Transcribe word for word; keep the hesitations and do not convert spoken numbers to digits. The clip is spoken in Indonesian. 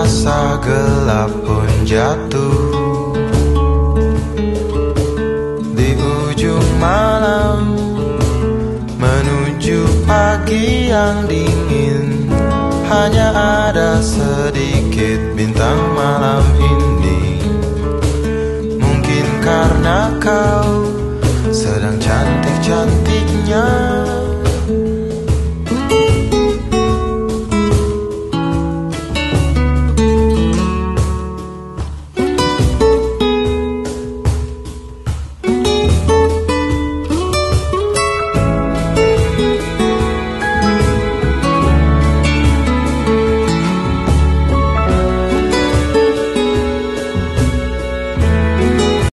Rasa gelap pun jatuh di ujung malam menuju pagi yang dingin. Hanya ada sedikit bintang malam ini. Mungkin karena kau sedang cantik-cantiknya.